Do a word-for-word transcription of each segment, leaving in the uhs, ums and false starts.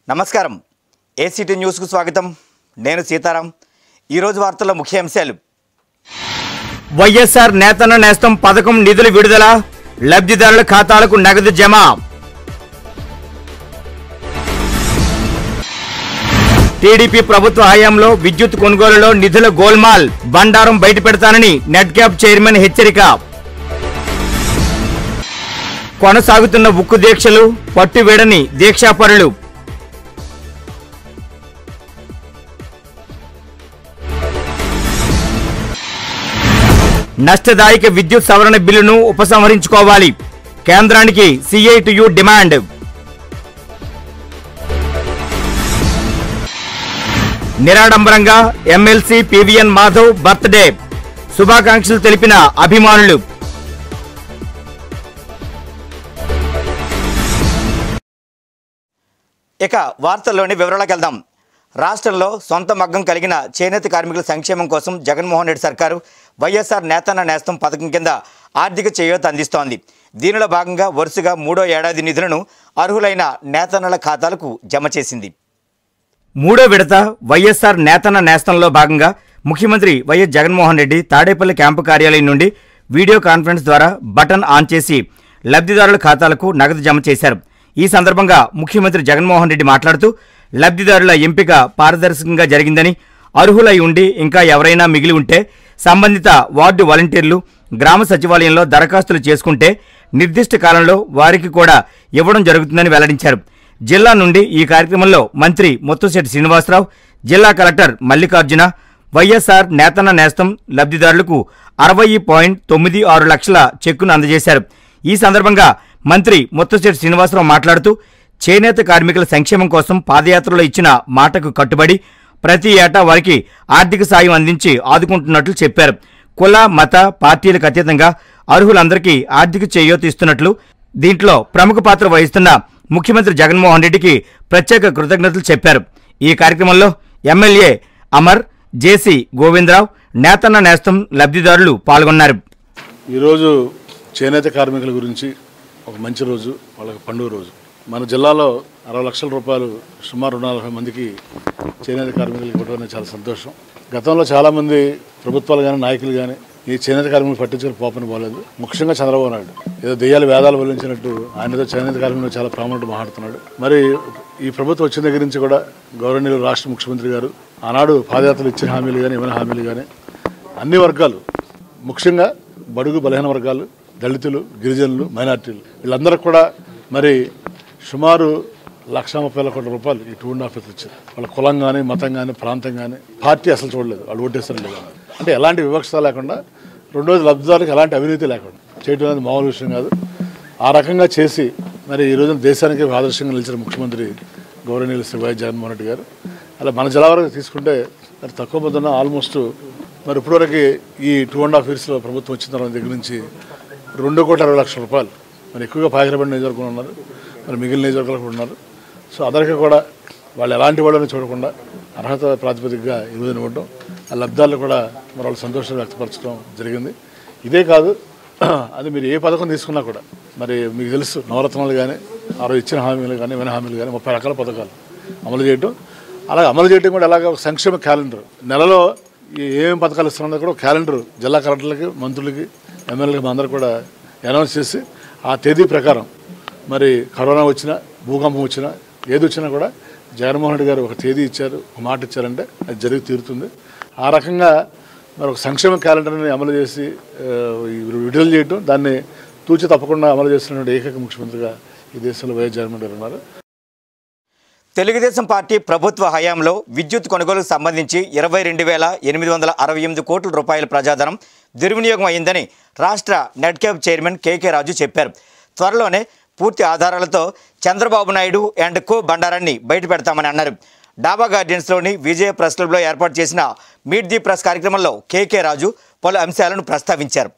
నమస్కారం ACT news కు స్వాగతం నేను సీతారాం ఈ రోజు వార్తల ముఖ్యాంశాలు వైఎస్ఆర్ నేతన్న నేస్తం పథకం నిధుల విడుదల లబ్ధిదారుల ఖాతాలకు నగదు జమ టీడీపీ ప్రభుత్వ హయాంలో విద్యుత్ కొనుగోలులో నిధుల గోల్మాల్ బండారం బయటపెడతానని నెట్క్యాప్ చైర్మన్ హెచ్చరిక కొనసాగుతున్న ఉక్కు దీక్షలు పట్టువేడని దీక్షాపరులు నష్టదాయక విద్యుత్ సవరణ బిల్లును ఉపసంహరించుకోవాలి కేంద్రానికి సిఐటియు డిమాండ్ నిరాడంబరంగా ఎమ్మెల్సీ పివిఎన్ మాధవ్ బర్త్డే శుభాకాంక్షలు తెలిపిన అభిమానులు ఇక వార్తల్లోని వివరాలకు వెళ్దాం. రాష్ట్రంలో సొంత మగ్గం కలిగిన చేనేత కార్మికుల సంక్షేమం కోసం జగన్మోహన్ రెడ్డి సర్కారు వైఎస్ఆర్ నేతన్న నేస్తం పథకం కింద ఆర్థిక చేయూత అందిస్తోంది. దీనిలో భాగంగా వరుసగా మూడో ఏడాది నిధులను అర్హులైన నేతన్నల ఖాతాలకు జమ చేసింది. మూడో విడత వైఎస్ఆర్ నేతన్న నేస్తంలో భాగంగా ముఖ్యమంత్రి వైఎస్ జగన్మోహన్ రెడ్డి తాడేపల్లి క్యాంపు కార్యాలయం నుండి వీడియో కాన్ఫరెన్స్ ద్వారా బటన్ ఆన్ చేసి లబ్ధిదారుల ఖాతాలకు నగదు జమ చేశారు. ఈ సందర్భంగా ముఖ్యమంత్రి జగన్మోహన్ రెడ్డి మాట్లాడుతూ లబ్ధిదారుల ఎంపిక పారదర్శకంగా జరిగిందని, అర్హులై ఉండి ఇంకా ఎవరైనా మిగిలి ఉంటే సంబంధిత వార్డు వాలంటీర్లు గ్రామ సచివాలయంలో దరఖాస్తులు చేసుకుంటే నిర్దిష్ట కాలంలో వారికి కూడా ఇవ్వడం జరుగుతుందని వెల్లడించారు. జిల్లా నుండి ఈ కార్యక్రమంలో మంత్రి ముత్తంశెట్టి శ్రీనివాసరావు, జిల్లా కలెక్టర్ మల్లికార్జున వైఎస్ఆర్ నేతన్న నేస్తం లబ్ధిదారులకు అరవై పాయింట్ తొమ్మిది ఆరు లక్షల చెక్కును అందజేశారు. ఈ సందర్భంగా మంత్రి ముత్తంశెట్టి శ్రీనివాసరావు మాట్లాడుతూ చేనేత కార్మికుల సంక్షేమం కోసం పాదయాత్రలో ఇచ్చిన మాటకు కట్టుబడి ప్రతి ఏటా వారికి ఆర్థిక సాయం అందించి ఆదుకుంటున్నట్లు చెప్పారు. కుల మత పార్టీలకు అతీతంగా అర్హులందరికీ ఆర్థిక చేయూత ఇస్తున్నట్లు, దీంట్లో ప్రముఖ పాత్ర వహిస్తున్న ముఖ్యమంత్రి జగన్మోహన్ రెడ్డికి ప్రత్యేక కృతజ్ఞతలు చెప్పారు. ఈ కార్యక్రమంలో ఎమ్మెల్యే అమర్, జేసీ గోవిందరావు, నేతన్న నేస్తం లబ్ధిదారులు పాల్గొన్నారు. ఈరోజు చేనేత కార్మికుల గురించి ఒక మంచి రోజు, వాళ్ళకి పండుగ రోజు. మన జిల్లాలో అరవై లక్షల రూపాయలు సుమారు రెండు నలభై మందికి చేనేత కార్మికులకు ఇవ్వడం అనేది చాలా సంతోషం. గతంలో చాలామంది ప్రభుత్వాలు కానీ నాయకులు కానీ ఈ చేనేత కార్మికులు పట్టించుకుని పోపని పోలేదు. ముఖ్యంగా చంద్రబాబు నాయుడు ఏదో దెయ్యాలు వేదాలు వల్లించినట్టు ఆయనతో చేనేత కార్మికులు చాలా ప్రాముఖ్యత మాట్లాడుతున్నాడు. మరి ఈ ప్రభుత్వం వచ్చిన దగ్గర నుంచి కూడా గౌరవనీయులు రాష్ట్ర ముఖ్యమంత్రి గారు ఆనాడు పాదయాత్రలు ఇచ్చిన హామీలు కానీ ఇవ్వని హామీలు కానీ అన్ని వర్గాలు, ముఖ్యంగా బడుగు బలహీన వర్గాలు, దళితులు, గిరిజనులు, మైనార్టీలు వీళ్ళందరికీ కూడా మరి సుమారు లక్ష ముప్పై వేల కోట్ల రూపాయలు ఈ టూ అండ్ హాఫ్ ఇయర్స్ ఇచ్చారు. వాళ్ళ కులం కానీ మతం కానీ ప్రాంతం కానీ పార్టీ అసలు చూడలేదు, వాళ్ళు ఓటేస్తారు లేదు. అంటే ఎలాంటి వివక్షత లేకుండా రెండోది లబ్ధిదారులకు ఎలాంటి అవినీతి లేకుండా చేయడం అనేది మామూలు విషయం కాదు. ఆ రకంగా చేసి మరి ఈ రోజున దేశానికి ఆదర్శంగా నిలిచిన ముఖ్యమంత్రి గౌరవనీయులు శ్రీ వైఎస్ జగన్మోహన్ రెడ్డి గారు. అలా మన జిల్లా వరకు తీసుకుంటే మరి తక్కువ పొద్దున్న ఆల్మోస్ట్ మరి ఇప్పటివరకు ఈ టూ అండ్ హాఫ్ ఇయర్స్లో ప్రభుత్వం వచ్చిన తర్వాత దగ్గర నుంచి రెండు కోట్ల అరవై లక్షల రూపాయలు మరి ఎక్కువగా పాకిరబడి నియోజకవర్గంలో ఉన్నారు, మరి మిగిలిన నియోజకవర్గాలు కూడా ఉన్నారు. సో అందరికీ కూడా వాళ్ళు ఎలాంటి వాళ్ళని చూడకుండా అర్హత ప్రాతిపదికగా ఈ రోజున ఇవ్వడం, ఆ లబ్ధాలు కూడా మరి వాళ్ళు సంతోషంగా వ్యక్తపరచడం జరిగింది. ఇదే కాదు, అది మీరు ఏ పథకం తీసుకున్నా కూడా మరి మీకు తెలుసు నవరత్నాలు కానీ ఆ రోజు ఇచ్చిన హామీలు కానీ విన హామీలు కానీ ముప్పై రకాల పథకాలు అమలు చేయడం, అలాగే అమలు చేయడం కూడా అలాగే ఒక సంక్షేమ క్యాలెండర్ నెలలో ఏమేమి పథకాలు ఇస్తున్నది కూడా క్యాలెండర్ జిల్లా కలెక్టర్లకి, మంత్రులకి, ఎమ్మెల్యేలకి అందరూ కూడా అనౌన్స్ చేసి ఆ తేదీ ప్రకారం మరి కరోనా వచ్చినా భూకంపం వచ్చినా ఏది వచ్చినా కూడా జగన్మోహన్ రెడ్డి గారు ఒక తేదీ ఇచ్చారు, ఒక మాట ఇచ్చారంటే అది జరిగి తీరుతుంది. ఆ రకంగా మరి ఒక సంక్షేమ క్యాలెండర్ని అమలు చేసి విడుదల చేయడం, దాన్ని తూచి తప్పకుండా అమలు చేస్తున్న ఏకైక ముఖ్యమంత్రిగా ఈ దేశంలో వైఎస్ జగన్మోహన్ రెడ్డి ఉన్నారు. తెలుగుదేశం పార్టీ ప్రభుత్వ హయాంలో విద్యుత్ కొనుగోలుకు సంబంధించి ఇరవై రెండు వేల ఎనిమిది వందల అరవై ఎనిమిది కోట్ల రూపాయల ప్రజాధనం దుర్వినియోగం అయిందని రాష్ట్ర నెట్క్యాప్ చైర్మన్ కేకే రాజు చెప్పారు. త్వరలోనే పూర్తి ఆధారాలతో చంద్రబాబు నాయుడు అండ్ కో బండారాన్ని బయటపెడతామని అన్నారు. డాబా గార్డెన్స్లోని విజయ ప్రెస్ క్లబ్లో ఏర్పాటు చేసిన మీట్ ది ప్రెస్ కార్యక్రమంలో కేకే రాజు పలు అంశాలను ప్రస్తావించారు.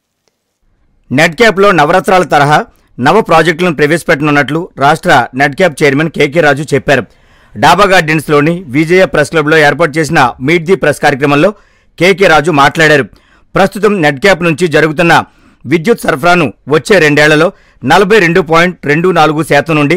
నెట్క్యాప్లో నవరత్నాల తరహా నవ ప్రాజెక్టులను ప్రవేశపెట్టనున్నట్లు రాష్ట్ర నెట్క్యాప్ చైర్మన్ కేకే రాజు చెప్పారు. డాబా గార్డెన్స్లోని విజయ ప్రెస్ క్లబ్లో ఏర్పాటు చేసిన మీట్ ది ప్రెస్ కార్యక్రమంలో కేకే రాజు మాట్లాడారు. ప్రస్తుతం నెట్క్యాప్ నుంచి జరుగుతున్న విద్యుత్ సరఫరాను వచ్చే రెండేళ్లలో నలభై రెండు పాయింట్ రెండు నాలుగు శాతం నుండి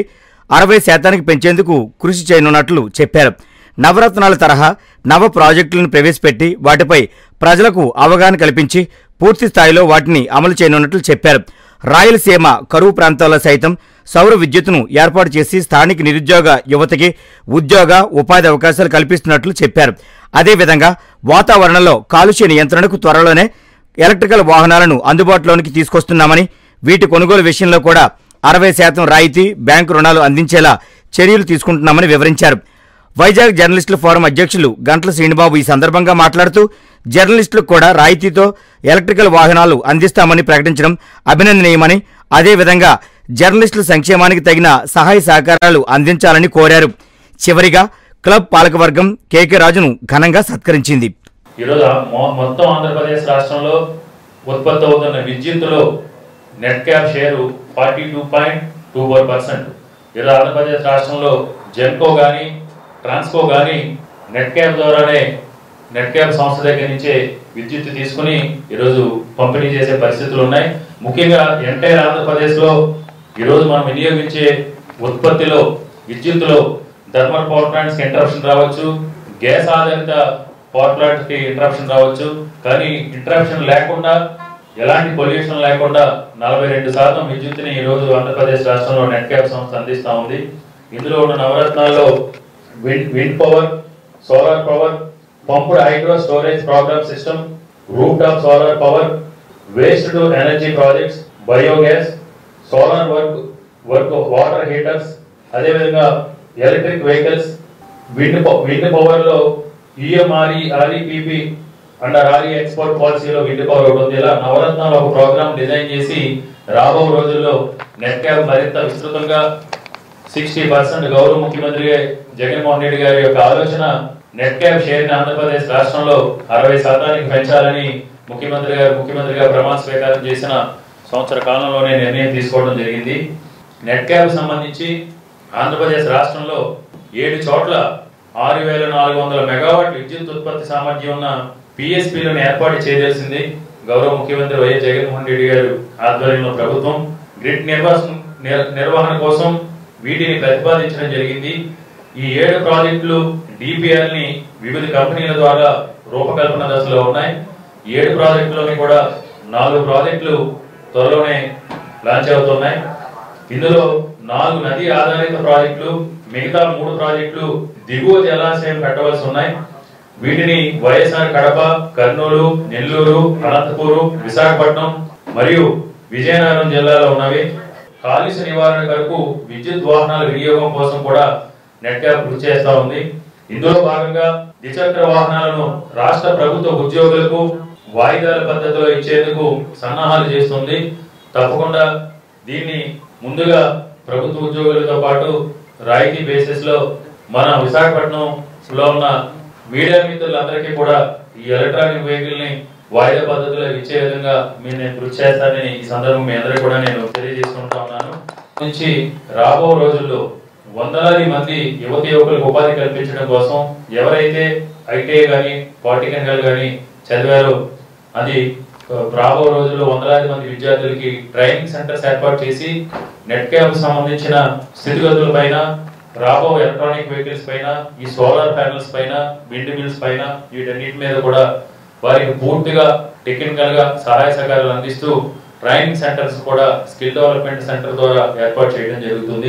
అరవై శాతానికి పెంచేందుకు కృషి చేయనున్నట్లు చెప్పారు. నవరత్నాల తరహా నవ ప్రాజెక్టులను ప్రవేశపెట్టి వాటిపై ప్రజలకు అవగాహన కల్పించి పూర్తి స్థాయిలో వాటిని అమలు చేయనున్నట్లు చెప్పారు. రాయలసీమ కరువు ప్రాంతాల్లో సైతం సౌర విద్యుత్తును ఏర్పాటు చేసి స్థానిక నిరుద్యోగ యువతకి ఉద్యోగ ఉపాధి అవకాశాలు కల్పిస్తున్నట్లు చెప్పారు. అదేవిధంగా వాతావరణంలో కాలుష్య నియంత్రణకు త్వరలోనే ఎలక్ట్రికల్ వాహనాలను అందుబాటులోనికి తీసుకొస్తున్నామని, వీటి కొనుగోలు విషయంలో కూడా అరవై శాతం రాయితీ బ్యాంకు రుణాలు అందించేలా చర్యలు తీసుకుంటున్నామని వివరించారు. వైజాగ్ జర్నలిస్టుల ఫోరం అధ్యక్షులు గంట్ల శ్రీనిబాబు ఈ సందర్భంగా మాట్లాడుతూ జర్నలిస్టులకు కూడా రాయితీతో ఎలక్ట్రికల్ వాహనాలు అందిస్తామని ప్రకటించడం అభినందనీయమని, అదేవిధంగా జర్నలిస్టుల సంక్షేమానికి తగిన సహాయ సహకారాలు అందించాలని కోరారు. చివరిగా క్లబ్ పాలకవర్గం కేకే రాజును ఘనంగా సత్కరించింది. ఈరోజు మొత్తం ఆంధ్రప్రదేశ్ రాష్ట్రంలో ఉత్పత్తి అవుతున్న విద్యుత్తులో net cap share forty two point two four percent. ఈరోజు ఆంధ్రప్రదేశ్ రాష్ట్రంలో జెన్కో కానీ ట్రాన్స్కో కానీ నెట్ క్యాప్ ద్వారానే నెట్ క్యాప్ సంస్థ దగ్గర నుంచే విద్యుత్ తీసుకుని ఈరోజు పంపిణీ చేసే పరిస్థితులు ఉన్నాయి. ముఖ్యంగా ఎంటైర్ ఆంధ్రప్రదేశ్లో ఈరోజు మనం వినియోగించే ఉత్పత్తిలో విద్యుత్తులో థర్మల్ పవర్ ప్లాంట్స్కి ఇంటరప్షన్ రావచ్చు, గ్యాస్ ఆధారిత పవర్ ప్లాంట్స్కి ఇంటరప్షన్ రావచ్చు. కానీ ఇంటరప్షన్ లేకుండా ఎలాంటి పొల్యూషన్ లేకుండా నలభై రెండు శాతం విద్యుత్తుని ఈరోజు ఆంధ్రప్రదేశ్ రాష్ట్రంలో నెట్ క్యాప్ సంస్థ అందిస్తూ ఉంది. ఇందులో ఉన్న నవరత్నాల్లో wind wind power, solar power, pumped hydro storage programme system, rooftop solar power, waste to energy projects, biogas, solar work work water heaters, అదేవిధంగా ఎలక్ట్రిక్ వెహికల్స్, విండ్ విండ్ పవర్లో EMRE REPP under RE export పాలసీలో wind power ఒకటి ఉంది. ఇలా నవరత్నాలు ఒక programme design చేసి రాబో రోజుల్లో నెట్ క్యాప్ మరింత విస్తృతంగా సిక్స్టీ పర్సెంట్ గౌరవ ముఖ్యమంత్రి జగన్మోహన్ రెడ్డి గారి యొక్క ఆలోచన నెట్ క్యాప్ షేర్ ని ఆంధ్రప్రదేశ్ రాష్ట్రంలో అరవై శాతానికి పెంచాలని ముఖ్యమంత్రి గారు ముఖ్యమంత్రిగా ప్రమాణ స్వీకారం చేసిన సంవత్సర కాలంలోనే నిర్ణయం తీసుకోవడం జరిగింది. నెట్ క్యాప్ సంబంధించి ఆంధ్రప్రదేశ్ రాష్ట్రంలో ఏడు చోట్ల ఆరు వేల నాలుగు వందల మెగావాట్ విద్యుత్ ఉత్పత్తి సామర్థ్యం ఉన్న పిఎస్పీలను ఏర్పాటు చేయవలసింది గౌరవ ముఖ్యమంత్రి వైఎస్ జగన్మోహన్ రెడ్డి గారు ఆధ్వర్యంలో ప్రభుత్వం గ్రిడ్ నిర్వహణ నిర్వహణ కోసం వీటిని ప్రతిపాదించడం జరిగింది. ఈ ఏడు ప్రాజెక్టులు డిపిఆర్ ని వివిధ కంపెనీల ద్వారా రూపకల్పన దశలో ఉన్నాయి. ఏడు ప్రాజెక్టులోని కూడా నాలుగు ప్రాజెక్టులు త్వరలోనే లాంచ్ అవుతున్నాయి. ఇందులో నాలుగు నదీ ఆధారిత ప్రాజెక్టులు, మిగతా మూడు ప్రాజెక్టులు దిగువ జలాశయం పెట్టవలసి ఉన్నాయి. వీటిని వైఎస్ఆర్ కడప, కర్నూలు, నెల్లూరు, అనంతపూరు, విశాఖపట్నం మరియు విజయనగరం జిల్లాలో ఉన్నవి. కాలుష్య నివారణ కొరకు విద్యుత్ వాహనాల వినియోగం కోసం కూడా నెట్ క్యాప్ కృషి చేస్తా ఉంది. ఇందులో భాగంగా ద్విచక్ర వాహనాలను రాష్ట్ర ప్రభుత్వ ఉద్యోగులకు వాయిదాల పద్ధతిలో ఇచ్చేందుకు సన్నాహాలు చేస్తుంది. తప్పకుండా దీన్ని ముందుగా ప్రభుత్వ ఉద్యోగులతో పాటు రాయితీ బేసిస్ లో మన విశాఖపట్నంలో ఉన్న మీడియా మిత్రులందరికీ కూడా ఈ ఎలక్ట్రానిక్ వెహికల్ ని వాయిదా పద్ధతిలో ఇచ్చే విధంగా మీరు నేను కృషి చేస్తానని ఈ సందర్భం మీ అందరికీ కూడా నేను తెలియజేసుకుంటా ఉన్నాను. నుంచి రాబో రోజుల్లో వందలాది మంది యువతి యువకులకు ఉపాధి కల్పించడం కోసం ఎవరైతే ఐటీఐ కానీ పాలిటెక్నికల్ కానీ చదివారో అది రాబో రోజుల్లో వందలాది మంది విద్యార్థులకి ట్రైనింగ్ సెంటర్స్ ఏర్పాటు చేసి నెట్ క్యాప్ సంబంధించిన స్థితిగతుల పైన, రాబో ఎలక్ట్రానిక్ వెహికల్స్ పైన, ఈ సోలార్ ప్యానల్స్ పైన, విండ్ మిల్స్ పైన వీటన్నిటి మీద కూడా వారికి పూర్తిగా టెక్నికల్ గా సహాయ సహకారాలు అందిస్తూ ట్రైనింగ్ సెంటర్స్ కూడా స్కిల్ డెవలప్మెంట్ సెంటర్ ద్వారా ఏర్పాటు చేయడం జరుగుతుంది.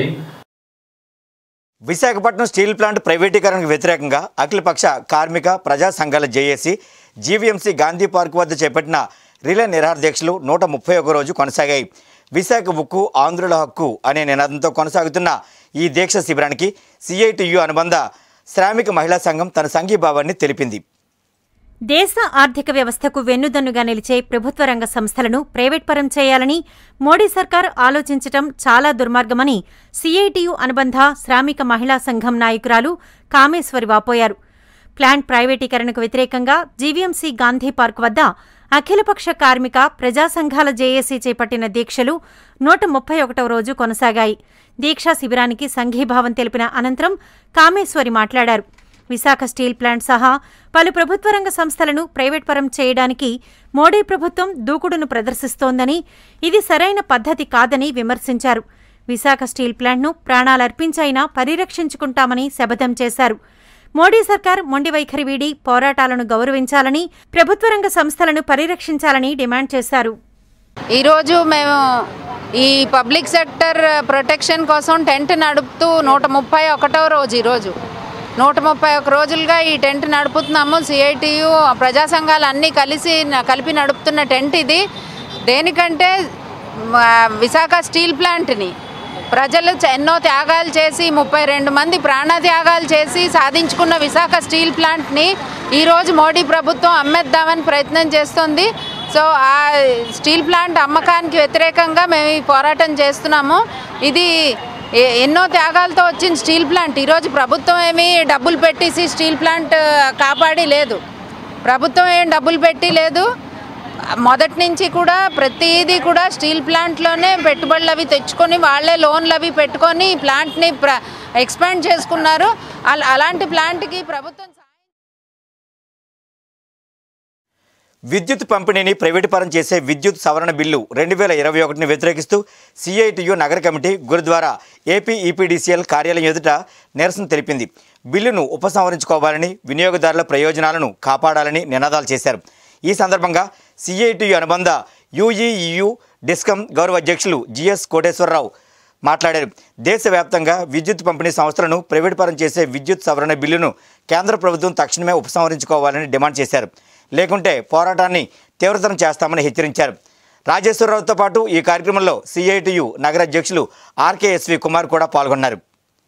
విశాఖపట్నం స్టీల్ ప్లాంట్ ప్రైవేటీకరణకు వ్యతిరేకంగా అఖిలపక్ష కార్మిక ప్రజా సంఘాల జేఏసీ జీవీఎంసీ గాంధీ పార్క్ వద్ద చేపట్టిన రిలే నిరాహార దీక్షలు నూట ముప్పై ఒక రోజు కొనసాగాయి. విశాఖ ఉక్కు ఆంధ్రుల హక్కు అనే నినాదంతో కొనసాగుతున్న ఈ దీక్ష శిబిరానికి సిఐటియు అనుబంధ శ్రామిక మహిళా సంఘం తన సంఘీభావాన్ని తెలిపింది. దేశ ఆర్థిక వ్యవస్థకు వెన్నుదన్నుగా నిలిచే ప్రభుత్వ రంగ సంస్థలను ప్రైవేట్ పరం చేయాలని మోడీ సర్కార్ ఆలోచించటం చాలా దుర్మార్గమని సిఐటియు అనుబంధ శ్రామిక మహిళా సంఘం నాయకురాలు కామేశ్వరి వాపోయారు. ప్లాంట్ ప్రైవేటీకరణకు వ్యతిరేకంగా జీవీఎంసీ గాంధీ పార్క్ వద్ద అఖిలపక్ష కార్మిక ప్రజా సంఘాల జేఏసీ చేపట్టిన దీక్షలు నూట ముప్పై ఒకటవ రోజు కొనసాగాయి. దీక్షా శిబిరానికి సంఘీభావం తెలిపిన అనంతరం కామేశ్వరి మాట్లాడారు. విశాఖ స్టీల్ ప్లాంట్ సహా పలు ప్రభుత్వ రంగ సంస్థలను ప్రైవేట్ పరం చేయడానికి మోడీ ప్రభుత్వం దూకుడును ప్రదర్శిస్తోందని, ఇది సరైన పద్ధతి కాదని విమర్శించారు. విశాఖ స్టీల్ ప్లాంట్ను ప్రాణాలర్పించైనా పరిరక్షించుకుంటామని శపథం చేశారు. మోడీ సర్కార్ మొండి వైఖరి వీడి పోరాటాలను గౌరవించాలని, ప్రభుత్వ రంగ సంస్థలను పరిరక్షించాలని డిమాండ్ చేశారు. ఈరోజు మేము ఈ పబ్లిక్ సెక్టర్ ప్రొటెక్షన్ కోసం టెంట్ నడుపుతూ నూట ముప్పై ఒకటో రోజు ఈరోజు నూట ముప్పై ఒక రోజులుగా ఈ టెంట్ నడుపుతున్నాము. సిఐటియు ప్రజా సంఘాలు అన్నీ కలిసి కలిపి నడుపుతున్న టెంట్ ఇది. దేనికంటే విశాఖ స్టీల్ ప్లాంట్ని ప్రజలు ఎన్నో త్యాగాలు చేసి ముప్పై రెండు మంది ప్రాణత్యాగాలు చేసి సాధించుకున్న విశాఖ స్టీల్ ప్లాంట్ని ఈరోజు మోడీ ప్రభుత్వం అమ్మేద్దామని ప్రయత్నం చేస్తుంది. సో ఆ స్టీల్ ప్లాంట్ అమ్మకానికి వ్యతిరేకంగా మేము ఈ పోరాటం చేస్తున్నాము. ఇది ఎన్నో త్యాగాలతో వచ్చిన స్టీల్ ప్లాంట్. ఈరోజు ప్రభుత్వం ఏమీ డబ్బులు పెట్టేసి స్టీల్ ప్లాంట్ కాపాడి లేదు. ప్రభుత్వం ఏం డబ్బులు పెట్టి లేదు. మొదటి నుంచి కూడా ప్రతిదీ కూడా స్టీల్ ప్లాంట్లోనే పెట్టుబడులు అవి తెచ్చుకొని వాళ్ళే లోన్లు అవి పెట్టుకొని ప్లాంట్ని ప్ర ఎక్స్పాండ్ చేసుకున్నారు. అలాంటి ప్లాంట్కి ప్రభుత్వం విద్యుత్ పంపిణీని ప్రైవేటు పరం చేసే విద్యుత్ సవరణ బిల్లు రెండు వేల ఇరవై ఒకటిని వ్యతిరేకిస్తూ సిఐటియు నగర కమిటీ గురుద్వారా ఏపీ ఈపీడీసీఎల్ కార్యాలయం ఎదుట నిరసన తెలిపింది. బిల్లును ఉపసంహరించుకోవాలని, వినియోగదారుల ప్రయోజనాలను కాపాడాలని నినాదాలు చేశారు. ఈ సందర్భంగా సిఐటియు అనుబంధ యూఈఈయు డిస్కమ్ గౌరవ అధ్యక్షులు జిఎస్ కోటేశ్వరరావు మాట్లాడారు. దేశవ్యాప్తంగా విద్యుత్ పంపిణీ సంస్థలను ప్రైవేటు పరం చేసే విద్యుత్ సవరణ బిల్లును కేంద్ర ప్రభుత్వం తక్షణమే ఉపసంహరించుకోవాలని డిమాండ్ చేశారు. లేకుంటే పోరాటాన్ని తీవ్రతరం చేస్తామని హెచ్చరించారు. రాజేశ్వరరావుతో పాటు ఈ కార్యక్రమంలో సిఐటియు నగర అధ్యక్షులు ఆర్కేఎస్వి కుమార్ కూడా పాల్గొన్నారు.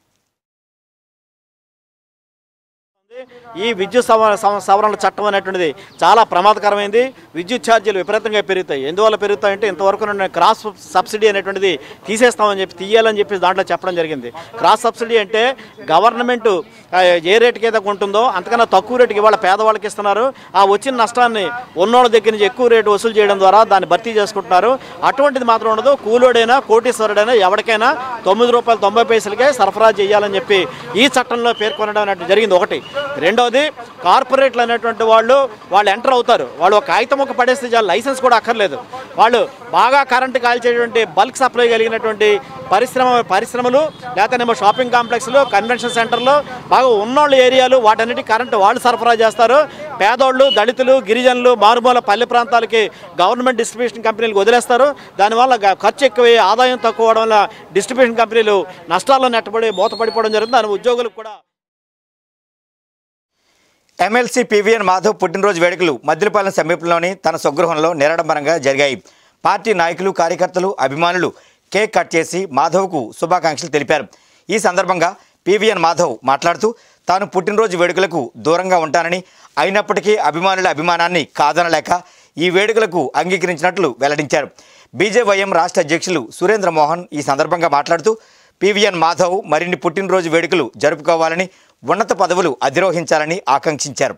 ఈ విద్యుత్ సవరణ చట్టం అనేటువంటిది చాలా ప్రమాదకరమైంది. విద్యుత్ ఛార్జీలు విపరీతంగా పెరుగుతాయి. ఎందువల్ల పెరుగుతాయంటే ఇంతవరకు క్రాస్ సబ్సిడీ అనేటువంటిది తీసేస్తామని చెప్పి తీయాలని చెప్పి దాంట్లో చెప్పడం జరిగింది. క్రాస్ సబ్సిడీ అంటే గవర్నమెంట్ ఏ రేటుకి ఏదో ఉంటుందో అంతకన్నా తక్కువ రేటుకి ఇవాళ పేదవాళ్ళకి ఇస్తున్నారు. ఆ వచ్చిన నష్టాన్ని ఉన్నోళ్ళ దగ్గర నుంచి ఎక్కువ రేటు వసూలు చేయడం ద్వారా దాన్ని భర్తీ చేసుకుంటున్నారు. అటువంటిది మాత్రం ఉండదు. కూలోడైనా కోటీశ్వరుడైనా ఎవరికైనా తొమ్మిది రూపాయలు తొంభై పైసలకే సరఫరా చేయాలని చెప్పి ఈ చట్టంలో పేర్కొనడం అనేటువంటి జరిగింది. ఒకటి. రెండవది, కార్పొరేట్లు అనేటువంటి వాళ్ళు వాళ్ళు ఎంటర్ అవుతారు. వాళ్ళు ఒక కాగితం ఒక పడేస్తే చాలు, లైసెన్స్ కూడా అక్కర్లేదు. వాళ్ళు బాగా కరెంటు కాల్చేటువంటి బల్క్ సప్లై కలిగినటువంటి పరిశ్రమ పరిశ్రమలు లేకపోతేనేమో షాపింగ్ కాంప్లెక్స్లు, కన్వెన్షన్ సెంటర్లు, బాగా ఉన్నోళ్ళ ఏరియాలు వాటన్నిటి కరెంటు వాళ్ళు సరఫరా చేస్తారు. పేదోళ్ళు, దళితులు, గిరిజనులు, మారుమూల పల్లె ప్రాంతాలకి గవర్నమెంట్ డిస్ట్రిబ్యూషన్ కంపెనీలకు వదిలేస్తారు. దానివల్ల ఖర్చు ఎక్కువ, ఆదాయం తక్కువ అవడం వల్ల డిస్ట్రిబ్యూషన్ కంపెనీలు నష్టాల్లో నెట్టబడి మూతపడిపోవడం జరుగుతుంది. దాని ఉద్యోగులకు కూడా. ఎమ్మెల్సీ పివిఎన్ మాధవ్ పుట్టినరోజు వేడుకలు మద్దిలపాలెం సమీపంలోని తన స్వగృహంలో నిరాడంబరంగా జరిగాయి. పార్టీ నాయకులు, కార్యకర్తలు, అభిమానులు కేక్ కట్ చేసి మాధవ్కు శుభాకాంక్షలు తెలిపారు. ఈ సందర్భంగా పివిఎన్ మాధవ్ మాట్లాడుతూ తాను పుట్టినరోజు వేడుకలకు దూరంగా ఉంటానని, అయినప్పటికీ అభిమానుల అభిమానాన్ని కాదనలేక ఈ వేడుకలకు అంగీకరించినట్లు వెల్లడించారు. బీజేవైఎం రాష్ట్ర అధ్యక్షులు సురేంద్ర మోహన్ ఈ సందర్భంగా మాట్లాడుతూ పివిఎన్ మాధవ్ మరిన్ని పుట్టినరోజు వేడుకలు జరుపుకోవాలని, ఉన్నత పదవులు అధిరోహించాలని ఆకాంక్షించారు.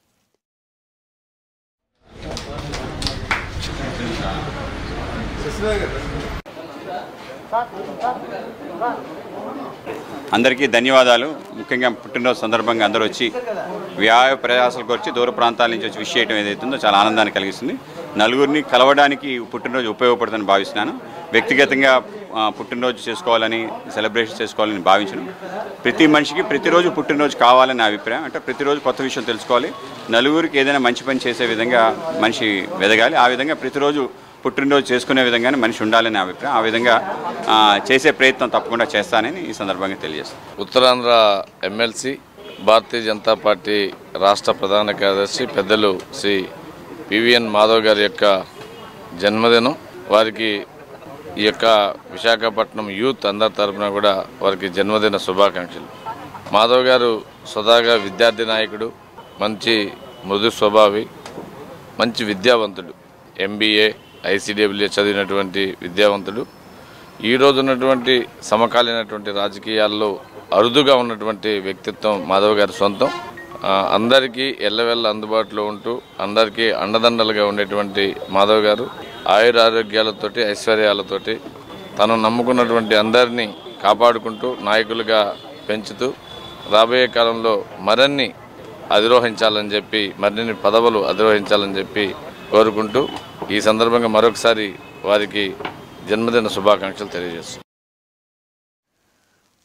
అందరికీ ధన్యవాదాలు. ముఖ్యంగా పుట్టినరోజు సందర్భంగా అందరూ వచ్చి వ్యాయ ప్రయాసాలకు వచ్చి దూర ప్రాంతాల నుంచి వచ్చి విష్ చేయడం ఏదైతుందో చాలా ఆనందాన్ని కలిగిస్తుంది. నలుగురిని కలవడానికి పుట్టినరోజు ఉపయోగపడుతుందని భావిస్తున్నాను. వ్యక్తిగతంగా పుట్టినరోజు చేసుకోవాలని, సెలబ్రేషన్ చేసుకోవాలని భావించను. ప్రతి మనిషికి ప్రతిరోజు పుట్టినరోజు కావాలని నా అభిప్రాయం. అంటే ప్రతిరోజు కొత్త విషయం తెలుసుకోవాలి. నలుగురికి ఏదైనా మంచి పని చేసే విధంగా మనిషి వెదగాలి. ఆ విధంగా ప్రతిరోజు పుట్టినరోజు చేసుకునే విధంగానే మనిషి ఉండాలని అభిప్రాయం. ఆ విధంగా చేసే ప్రయత్నం తప్పకుండా చేస్తానని ఈ సందర్భంగా తెలియజేస్తాను. ఉత్తరాంధ్ర ఎమ్మెల్సీ, భారతీయ జనతా పార్టీ రాష్ట్ర ప్రధాన కార్యదర్శి పెద్దలు శ్రీ పివిఎన్ మాధవ్ గారి యొక్క జన్మదినం. వారికి ఈ యొక్క విశాఖపట్నం యూత్ అందరి తరఫున కూడా వారికి జన్మదిన శుభాకాంక్షలు. మాధవ్ గారు స్వతహాగా విద్యార్థి నాయకుడు, మంచి మృదు స్వభావి, మంచి విద్యావంతుడు. ఎంబీఏ, ఐసీడబ్ల్యూ చదివినటువంటి విద్యావంతుడు. ఈరోజు ఉన్నటువంటి సమకాలీనటువంటి రాజకీయాల్లో అరుదుగా ఉన్నటువంటి వ్యక్తిత్వం మాధవ్ గారి సొంతం. అందరికీ ఎల్లవెల్ల అందుబాటులో ఉంటూ అందరికీ అండదండలుగా ఉండేటువంటి మాధవ్ గారు ఆయుర ఆరోగ్యాలతోటి, ఐశ్వర్యాలతోటి తను నమ్ముకున్నటువంటి అందరినీ కాపాడుకుంటూ నాయకులుగా పెంచుతూ రాబోయే కాలంలో మరిన్ని అధిరోహించాలని చెప్పి, మరిన్ని పదవులు అధిరోహించాలని చెప్పి కోరుకుంటూ ఈ సందర్భంగా మరొకసారి వారికి జన్మదిన శుభాకాంక్షలు తెలియజేస్తున్నాను.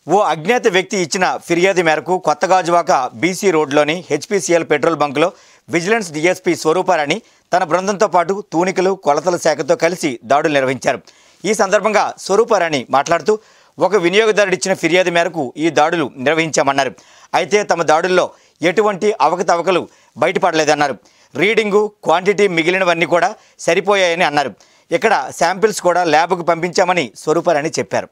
ఓ అజ్ఞాత వ్యక్తి ఇచ్చిన ఫిర్యాదు మేరకు కొత్తగాజువాక బీసీ రోడ్లోని హెచ్పీసీఎల్ పెట్రోల్ బంకులో విజిలెన్స్ డీఎస్పీ స్వరూపారాణి తన బృందంతో పాటు తూనికలు కొలతల శాఖతో కలిసి దాడులు నిర్వహించారు. ఈ సందర్భంగా స్వరూపారాణి మాట్లాడుతూ ఒక వినియోగదారుడు ఇచ్చిన ఫిర్యాదు మేరకు ఈ దాడులు నిర్వహించామన్నారు. అయితే తమ దాడుల్లో ఎటువంటి అవకతవకలు బయటపడలేదన్నారు. రీడింగు, క్వాంటిటీ మిగిలినవన్నీ కూడా సరిపోయాయని అన్నారు. ఇక్కడ శాంపిల్స్ కూడా ల్యాబ్కు పంపించామని స్వరూపారాణి చెప్పారు.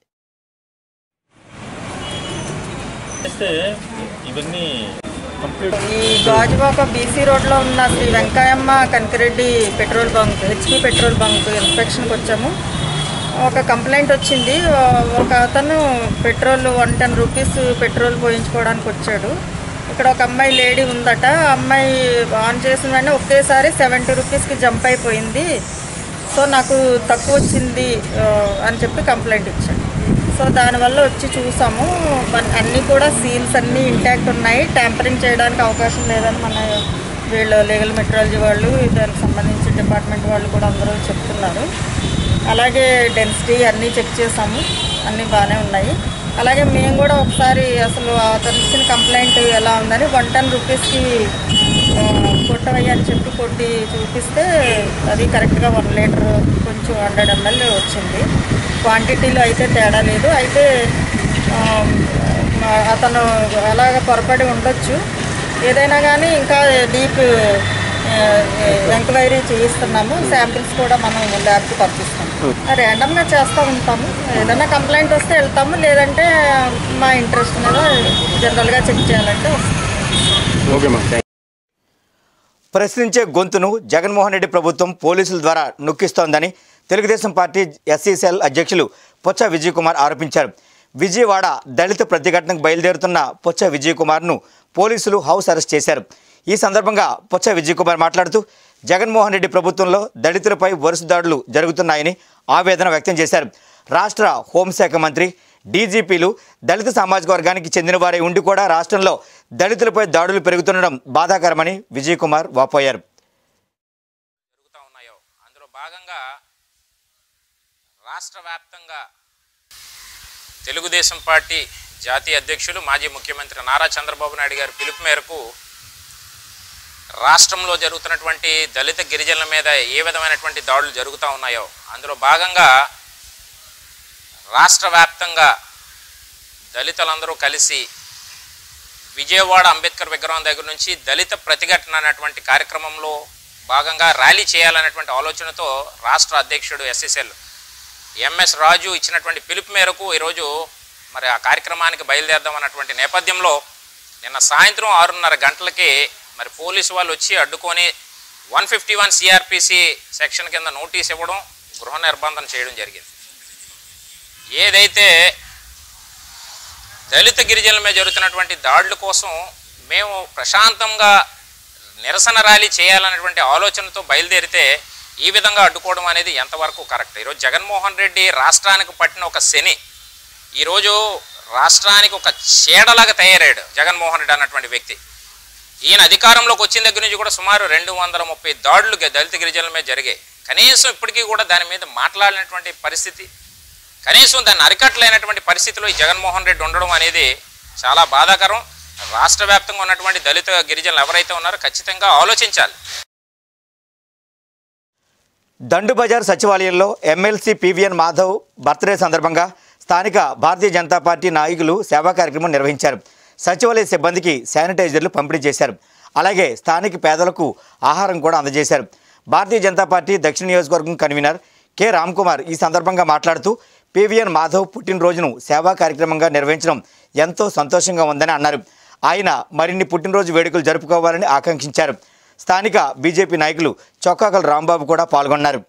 ఈ గాజువాక బీసీ రోడ్లో ఉన్న Shri Venkayyamma Kanakareddy petrol bunk HP petrol bunk ఇన్స్పెక్షన్కి వచ్చాము. ఒక కంప్లైంట్ వచ్చింది. ఒక అతను petrol one ten rupees petrol పోయించుకోవడానికి వచ్చాడు. ఇక్కడ ఒక అమ్మాయి లేడీ ఉందట. అమ్మాయి ఆన్ చేసిన వెంటనే ఒకేసారి సెవెంటీ రూపీస్కి జంప్ అయిపోయింది. సో నాకు తక్కువ వచ్చింది అని చెప్పి కంప్లైంట్ ఇచ్చాడు. సో దానివల్ల వచ్చి చూసాము. అన్నీ కూడా సీల్స్ అన్నీ ఇంటాక్ట్ ఉన్నాయి. ట్యాంపరింగ్ చేయడానికి అవకాశం లేదని మన వీళ్ళు లీగల్ మెట్రాలజీ వాళ్ళు, దానికి సంబంధించిన డిపార్ట్మెంట్ వాళ్ళు కూడా అందరూ చెప్తున్నారు. అలాగే డెన్సిటీ అన్నీ చెక్ చేసాము, అన్నీ బాగానే ఉన్నాయి. అలాగే మేము కూడా ఒకసారి అసలు అతను ఇచ్చిన కంప్లైంట్ ఎలా ఉందని వన్ టెన్ రూపీస్కి కొట్టవయ్య అని చెప్పి కొట్టి చూపిస్తే అది కరెక్ట్గా వన్ లీటర్ కొంచెం హండ్రెడ్ ఎంఎల్ వచ్చింది. క్వాంటిటీలో అయితే తేడా లేదు. అయితే అతను అలాగ పొరపడి ఉండొచ్చు. ఏదైనా కానీ ఇంకా డీప్ ఎంక్వైరీ చేయిస్తున్నాము. శాంపిల్స్ కూడా మనం ల్యాబ్కి పంపిస్తాము. ర్యాండమ్గా చేస్తూ ఉంటాము. ఏదైనా కంప్లైంట్ వస్తే వెళ్తాము, లేదంటే మా ఇంట్రెస్ట్ మీద జనరల్గా చెక్ చేయాలంటే వస్తాం. ప్రశ్నించే గొంతును జగన్మోహన్ రెడ్డి ప్రభుత్వం పోలీసుల ద్వారా నొక్కిస్తోందని తెలుగుదేశం పార్టీ ఎస్సీసీఎల్ అధ్యక్షులు పొచ్చ విజయ్ కుమార్ ఆరోపించారు. విజయవాడ దళిత ప్రతిఘటనకు బయలుదేరుతున్న పొచ్చ విజయ్ కుమార్ను పోలీసులు హౌస్ అరెస్ట్ చేశారు. ఈ సందర్భంగా పొచ్చ విజయ్ కుమార్ మాట్లాడుతూ జగన్మోహన్ రెడ్డి ప్రభుత్వంలో దళితులపై వరుస దాడులు జరుగుతున్నాయని ఆవేదన వ్యక్తం చేశారు. రాష్ట్ర హోంశాఖ మంత్రి, డీజీపీలు దళిత సామాజిక వర్గానికి చెందిన వారే ఉండి కూడా రాష్ట్రంలో దళితులపై దాడులు పెరుగుతుండడం బాధాకరమని విజయ్ కుమార్ వాపోయారు. అందులో భాగంగా రాష్ట్ర వ్యాప్తంగా తెలుగుదేశం పార్టీ జాతీయ అధ్యక్షులు మాజీ ముఖ్యమంత్రి నారా చంద్రబాబు నాయుడు గారి పిలుపు మేరకు రాష్ట్రంలో జరుగుతున్నటువంటి దళిత గిరిజనుల మీద ఏ విధమైనటువంటి దాడులు జరుగుతూ ఉన్నాయో అందులో భాగంగా రాష్ట్ర వ్యాప్తంగా దళితులందరూ కలిసి విజయవాడ అంబేద్కర్ విగ్రహం దగ్గర నుంచి దళిత ప్రతిఘటన అనేటువంటి కార్యక్రమంలో భాగంగా ర్యాలీ చేయాలనేటువంటి ఆలోచనతో రాష్ట్ర అధ్యక్షుడు ఎస్ఎస్ఎల్ ఎంఎస్ రాజు ఇచ్చినటువంటి పిలుపు మేరకు ఈరోజు మరి ఆ కార్యక్రమానికి బయలుదేరదాం అన్నటువంటి నేపథ్యంలో నిన్న సాయంత్రం ఆరున్నర గంటలకి మరి పోలీసు వాళ్ళు వచ్చి అడ్డుకొని one fifty one CRPC section కింద నోటీస్ ఇవ్వడం, గృహ నిర్బంధన చేయడం జరిగింది. ఏదైతే దళిత గిరిజనుల మీద జరుగుతున్నటువంటి దాడుల కోసం మేము ప్రశాంతంగా నిరసన ర్యాలీ చేయాలనేటువంటి ఆలోచనతో బయలుదేరితే ఈ విధంగా అడ్డుకోవడం అనేది ఎంతవరకు కరెక్ట్? ఈరోజు జగన్మోహన్ రెడ్డి రాష్ట్రానికి పట్టిన ఒక శని, ఈరోజు రాష్ట్రానికి ఒక చీడలాగా తయారయ్యాడు జగన్మోహన్ రెడ్డి అన్నటువంటి వ్యక్తి. ఈయన అధికారంలోకి వచ్చిన దగ్గర నుంచి కూడా సుమారు రెండు వందల ముప్పై దాడులు దళిత గిరిజనుల మీద జరిగాయి. కనీసం ఇప్పటికీ కూడా దాని మీద మాట్లాడినటువంటి పరిస్థితి, కనీసం దాన్ని అరికట్టలేనటువంటి పరిస్థితిలో ఈ జగన్మోహన్ రెడ్డి ఉండడం అనేది చాలా బాధాకరం. రాష్ట్ర వ్యాప్తంగా ఉన్నటువంటి దళిత గిరిజనులు ఎవరైతే ఉన్నారో ఖచ్చితంగా ఆలోచించాలి. దండుబజార్ సచివాలయంలో ఎమ్మెల్సీ పివిఎన్ మాధవ్ బర్త్డే సందర్భంగా స్థానిక భారతీయ జనతా పార్టీ నాయకులు సేవా కార్యక్రమం నిర్వహించారు. సచివాలయ సిబ్బందికి శానిటైజర్లు పంపిణీ చేశారు. అలాగే స్థానిక పేదలకు ఆహారం కూడా అందజేశారు. భారతీయ జనతా పార్టీ దక్షిణ నియోజకవర్గం కన్వీనర్ కె రామ్ కుమార్ ఈ సందర్భంగా మాట్లాడుతూ పివిఎన్ మాధవ్ పుట్టినరోజును సేవా కార్యక్రమంగా నిర్వహించడం ఎంతో సంతోషంగా ఉందని అన్నారు. ఆయన మరిన్ని పుట్టినరోజు వేడుకలు జరుపుకోవాలని ఆకాంక్షించారు. స్థానిక బీజేపీ నాయకులు చొక్కాకల రాంబాబు కూడా పాల్గొన్నారు.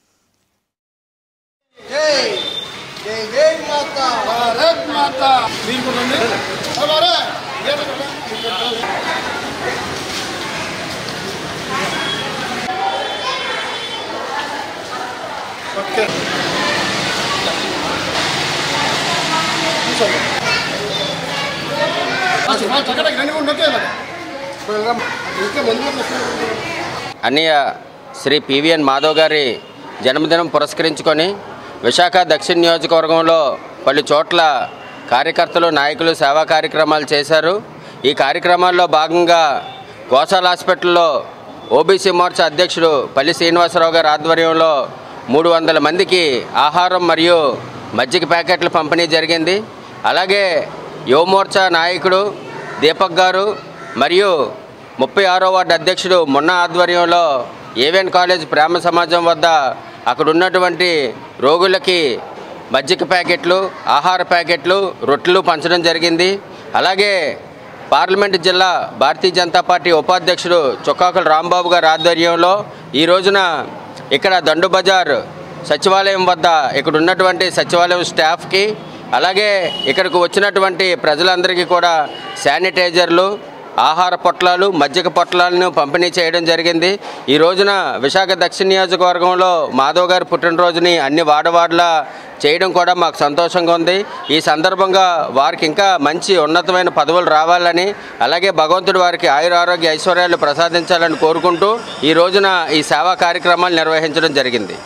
అన్నయ్య శ్రీ పివిఎన్ మాధవ్ గారి జన్మదినం పురస్కరించుకొని విశాఖ దక్షిణ నియోజకవర్గంలో పలు చోట్ల కార్యకర్తలు నాయకులు సేవా కార్యక్రమాలు చేశారు. ఈ కార్యక్రమాల్లో భాగంగా గోసాల హాస్పిటల్లో ఓబీసీ మోర్చా అధ్యక్షుడు పల్లి శ్రీనివాసరావు గారి ఆధ్వర్యంలో మూడు వందల మందికి ఆహారం మరియు మజ్జిగ ప్యాకెట్లు పంపిణీ జరిగింది. అలాగే యువమోర్చా నాయకుడు దీపక్ గారు మరియు ముప్పై ఆరో వార్డు అధ్యక్షుడు మొన్న ఆధ్వర్యంలో ఏవిఎన్ కాలేజ్ ప్రేమ సమాజం వద్ద అక్కడ ఉన్నటువంటి రోగులకి మజ్జిగ ప్యాకెట్లు, ఆహార ప్యాకెట్లు, రొట్టెలు పంచడం జరిగింది. అలాగే పార్లమెంటు జిల్లా భారతీయ జనతా పార్టీ ఉపాధ్యక్షుడు చొక్కాకుల రాంబాబు గారి ఆధ్వర్యంలో ఈ రోజున ఇక్కడ దండు బజార్ సచివాలయం వద్ద ఇక్కడ ఉన్నటువంటి సచివాలయం స్టాఫ్కి అలాగే ఇక్కడికి వచ్చినటువంటి ప్రజలందరికీ కూడా శానిటైజర్లు, ఆహార పొట్లాలు, మజ్జిగ పొట్లాలను పంపిణీ చేయడం జరిగింది. ఈ రోజున విశాఖ దక్షిణ నియోజకవర్గంలో మాధవ్ గారి పుట్టినరోజుని అన్ని వాడవాడలా చేయడం కూడా మాకు సంతోషంగా ఉంది. ఈ సందర్భంగా వారికి ఇంకా మంచి ఉన్నతమైన పదవులు రావాలని అలాగే భగవంతుడు వారికి ఆయుర ఆరోగ్య ఐశ్వర్యాలు ప్రసాదించాలని కోరుకుంటూ ఈ రోజున ఈ సేవా కార్యక్రమాలు నిర్వహించడం జరిగింది.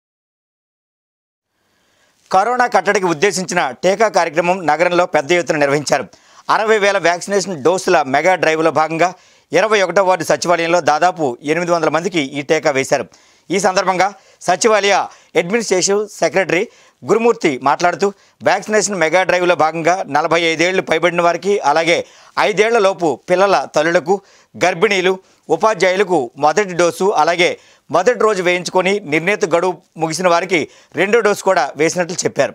కరోనా కట్టడికి ఉద్దేశించిన టీకా కార్యక్రమం నగరంలో పెద్ద ఎత్తున నిర్వహించారు. అరవై వేల వ్యాక్సినేషన్ డోసుల మెగా డ్రైవ్లో భాగంగా ఇరవై ఒకటో వార్డు సచివాలయంలో దాదాపు ఎనిమిది వందల మందికి ఈ టీకా వేశారు. ఈ సందర్భంగా సచివాలయ అడ్మినిస్ట్రేటివ్ సెక్రటరీ గురుమూర్తి మాట్లాడుతూ వ్యాక్సినేషన్ మెగా డ్రైవ్లో భాగంగా నలభై ఐదేళ్లు పైబడిన వారికి అలాగే ఐదేళ్ల లోపు పిల్లల తల్లులకు, గర్భిణీలు, ఉపాధ్యాయులకు మొదటి డోసు అలాగే మొదటి రోజు వేయించుకొని నిర్ణీత గడువు ముగిసిన వారికి రెండో డోసు కూడా వేసినట్లు చెప్పారు.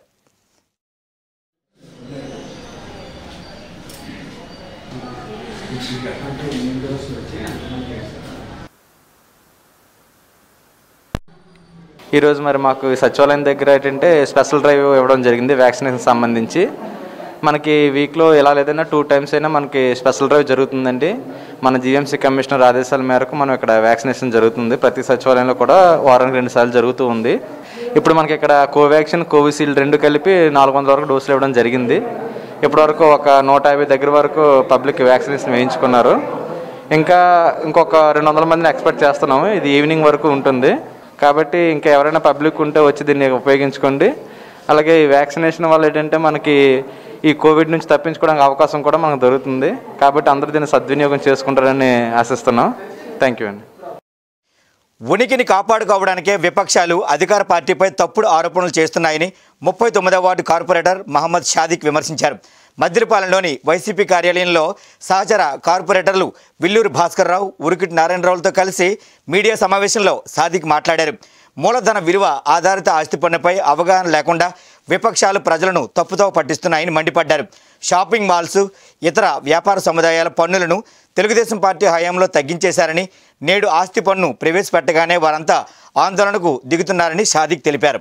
ఈరోజు మరి మాకు సచివాలయం దగ్గర ఏంటంటే స్పెషల్ డ్రైవ్ ఇవ్వడం జరిగింది వ్యాక్సినేషన్ సంబంధించి. మనకి వీక్లో ఎలా లేదన్నా టూ టైమ్స్ అయినా మనకి స్పెషల్ డ్రైవ్ జరుగుతుందండి. మన జీఎంసీ కమిషనర్ ఆదేశాల మేరకు మనం ఇక్కడ వ్యాక్సినేషన్ జరుగుతుంది. ప్రతి సచివాలయంలో కూడా వారానికి రెండు సార్లు జరుగుతూ ఉంది. ఇప్పుడు మనకి ఇక్కడ కోవాక్సిన్, కోవిషీల్డ్ రెండు కలిపి నాలుగు వందల వరకు డోసులు ఇవ్వడం జరిగింది. ఇప్పటివరకు ఒక నూట యాభై దగ్గర వరకు పబ్లిక్ వ్యాక్సినేషన్ వేయించుకున్నారు. ఇంకా ఇంకొక రెండు వందల మందిని ఎక్స్పెక్ట్ చేస్తున్నాము. ఇది ఈవినింగ్ వరకు ఉంటుంది కాబట్టి ఇంకా ఎవరైనా పబ్లిక్ ఉంటే వచ్చి దీన్ని ఉపయోగించుకోండి. అలాగే ఈ వ్యాక్సినేషన్ వల్ల ఏంటంటే మనకి ఈ కోవిడ్ నుంచి తప్పించుకోవడానికి అవకాశం కూడా మనకు దొరుకుతుంది కాబట్టి అందరూ దీన్ని సద్వినియోగం చేసుకుంటారని ఆశిస్తున్నాం. థ్యాంక్ యూ అండి. ఉనికిని కాపాడుకోవడానికే విపక్షాలు అధికార పార్టీపై తప్పుడు ఆరోపణలు చేస్తున్నాయని ముప్పై తొమ్మిదవ వార్డు కార్పొరేటర్ మహమ్మద్ షాదిక్ విమర్శించారు. మద్దిలపాలెంలోని వైసీపీ కార్యాలయంలో సహచర కార్పొరేటర్లు విల్లూరు భాస్కర్ రావు, ఉరికిటి నారాయణరావులతో కలిసి మీడియా సమావేశంలో షాదిక్ మాట్లాడారు. మూలధన విలువ ఆధారిత ఆస్తి పన్నుపై అవగాహన లేకుండా విపక్షాలు ప్రజలను తప్పుదోవ పట్టిస్తున్నాయని మండిపడ్డారు. షాపింగ్ మాల్స్, ఇతర వ్యాపార సముదాయాల పన్నులను తెలుగుదేశం పార్టీ హయాంలో తగ్గించేశారని, నేడు ఆస్తి పన్ను ప్రవేశపెట్టగానే వారంతా ఆందోళనకు దిగుతున్నారని షాదిక్ తెలిపారు.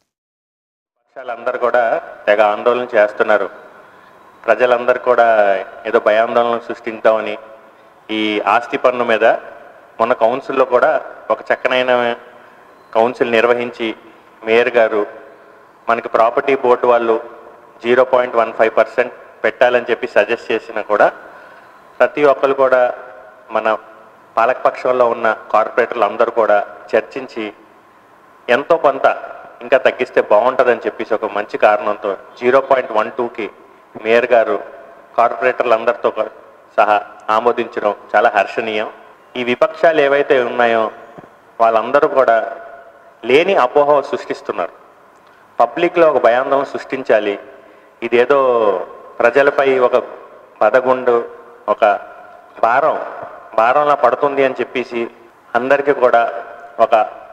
పక్షాలందరూ కూడా తెగ ఆందోళన చేస్తున్నారు. ప్రజలందరూ కూడా ఏదో భయాందోళనలు సృష్టించామని ఈ ఆస్తి పన్ను మీద మొన్న కౌన్సిల్లో కూడా ఒక చక్కనైన కౌన్సిల్ నిర్వహించి మేయర్ గారు మనకి ప్రాపర్టీ బోర్డు వాళ్ళు zero point one five percent పెట్టాలని చెప్పి సజెస్ట్ చేసినా కూడా ప్రతి ఒక్కరు కూడా మన పాలకపక్షంలో ఉన్న కార్పొరేటర్లు అందరూ కూడా చర్చించి ఎంతో కొంత ఇంకా తగ్గిస్తే బాగుంటుందని చెప్పేసి ఒక మంచి కారణంతో జీరో పాయింట్ వన్ టూకి మేయర్ గారు కార్పొరేటర్లు అందరితో సహా ఆమోదించడం చాలా హర్షణీయం. ఈ విపక్షాలు ఏవైతే ఉన్నాయో వాళ్ళందరూ కూడా లేని అపోహ సృష్టిస్తున్నారు. పబ్లిక్లో ఒక భయాందోళన సృష్టించాలి, ఇదేదో ప్రజలపై ఒక పదగుండు, ఒక భారం భారంలా పడుతుంది అని చెప్పేసి అందరికీ కూడా ఒక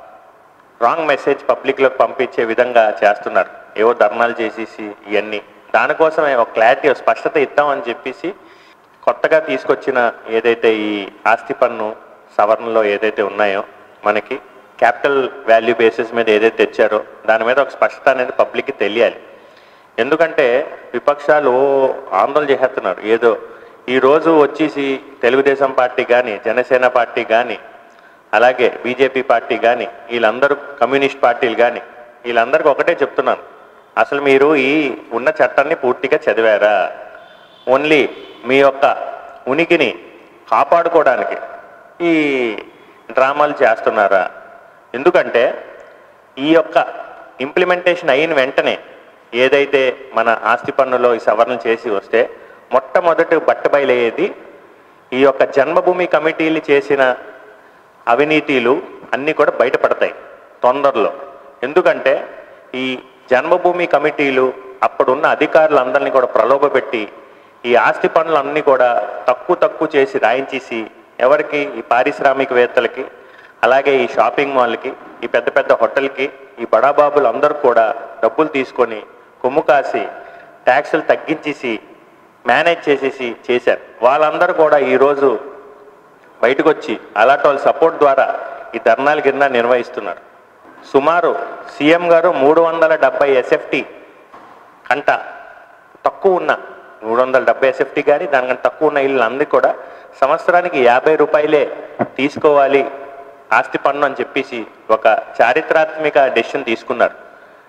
రాంగ్ మెసేజ్ పబ్లిక్లోకి పంపించే విధంగా చేస్తున్నారు. ఏవో ధర్నాలు చేసేసి ఇవన్నీ దానికోసమే ఒక క్లారిటీ, స్పష్టత ఇద్దామని చెప్పేసి కొత్తగా తీసుకొచ్చిన ఏదైతే ఈ ఆస్తి పన్ను సవరణలో ఏదైతే ఉన్నాయో మనకి క్యాపిటల్ వాల్యూ బేసిస్ మీద ఏదైతే తెచ్చారో దాని మీద ఒక స్పష్టత అనేది పబ్లిక్కి తెలియాలి. ఎందుకంటే విపక్షాలు ఆందోళన చేస్తున్నారు. ఏదో ఈరోజు వచ్చేసి తెలుగుదేశం పార్టీ కానీ, జనసేన పార్టీ కానీ, అలాగే బీజేపీ పార్టీ కానీ, వీళ్ళందరూ కమ్యూనిస్ట్ పార్టీలు కానీ వీళ్ళందరికీ ఒకటే చెప్తున్నాను, అసలు మీరు ఈ ఉన్న చట్టాన్ని పూర్తిగా చదివారా? ఓన్లీ మీ యొక్క ఉనికిని కాపాడుకోవడానికి ఈ డ్రామాలు చేస్తున్నారా? ఎందుకంటే ఈ యొక్క ఇంప్లిమెంటేషన్ అయిన వెంటనే ఏదైతే మన ఆస్తి పన్నులో ఈ సవరణ చేసి వస్తే మొట్టమొదటి బట్టబయలయ్యేది ఈ యొక్క జన్మభూమి కమిటీలు చేసిన అవినీతిలు అన్నీ కూడా బయటపడతాయి తొందరలో. ఎందుకంటే ఈ జన్మభూమి కమిటీలు అప్పుడున్న అధికారులందరినీ కూడా ప్రలోభపెట్టి ఈ ఆస్తి పనులన్నీ కూడా తక్కువ తక్కువ చేసి రాయించేసి ఎవరికి ఈ పారిశ్రామికవేత్తలకి, అలాగే ఈ షాపింగ్ మాల్కి, ఈ పెద్ద పెద్ద హోటల్కి, ఈ బడాబాబులు అందరూ కూడా డబ్బులు తీసుకొని కొమ్ము కాసి ట్యాక్సులు తగ్గించేసి మేనేజ్ చేసేసి చేశారు. వాళ్ళందరూ కూడా ఈరోజు బయటకు వచ్చి అలాంటి వాళ్ళ సపోర్ట్ ద్వారా ఈ ధర్నాలు కింద నిర్వహిస్తున్నారు. సుమారు సీఎం గారు మూడు వందల డెబ్బై ఎస్ఎఫ్టీ కంట తక్కువ ఉన్న మూడు వందల డెబ్బై ఎస్ఎఫ్టీ కానీ దానికంటే తక్కువ ఉన్న ఇళ్ళు అందరికీ కూడా సంవత్సరానికి యాభై రూపాయలే తీసుకోవాలి ఆస్తి పన్ను అని చెప్పేసి ఒక చారిత్రాత్మక డెసిషన్ తీసుకున్నారు.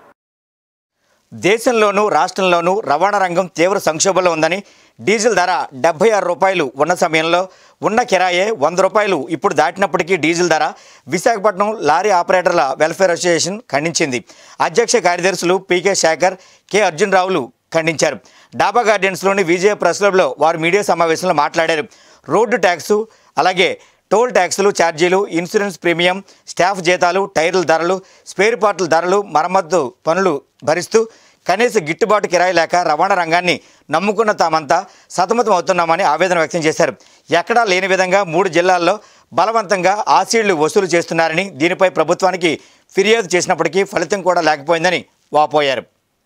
దేశంలోనూ రాష్ట్రంలోనూ రవాణా రంగం తీవ్ర సంక్షోభంలో ఉందని, డీజిల్ ధర డెబ్బై ఆరు రూపాయలు ఉన్న సమయంలో ఉన్న కిరాయే వంద రూపాయలు ఇప్పుడు దాటినప్పటికీ డీజిల్ ధర విశాఖపట్నం లారీ ఆపరేటర్ల వెల్ఫేర్ అసోసియేషన్ ఖండించింది. అధ్యక్ష కార్యదర్శులు పీకే శేఖర్, కె అర్జున్ రావులు ఖండించారు. డాబా గార్డెన్స్లోని విజయ ప్రెస్ క్లబ్లో వారు మీడియా సమావేశంలో మాట్లాడారు. రోడ్డు ట్యాక్సు, అలాగే టోల్ ట్యాక్సులు, ఛార్జీలు, ఇన్సూరెన్స్ ప్రీమియం, స్టాఫ్ జీతాలు, టైర్ల ధరలు, స్పేర్ పార్ట్ల ధరలు, మరమ్మత్తు పనులు భరిస్తూ కనీస గిట్టుబాటు కిరాయి లేక రవాణా రంగాన్ని నమ్ముకున్న తామంతా సతమతం అవుతున్నామని ఆవేదన వ్యక్తం చేశారు. ఎక్కడా లేని విధంగా మూడు జిల్లాల్లో బలవంతంగా ఆసీళ్లు వసూలు చేస్తున్నారని, దీనిపై ప్రభుత్వానికి ఫిర్యాదు చేసినప్పటికీ ఫలితం కూడా లేకపోయిందని వాపోయారు.